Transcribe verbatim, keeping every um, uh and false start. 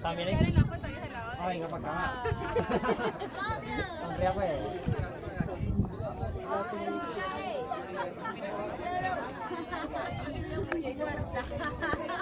También hay. En la foto que se la va a Ah, venga para acá. Obvio. Sonría pues.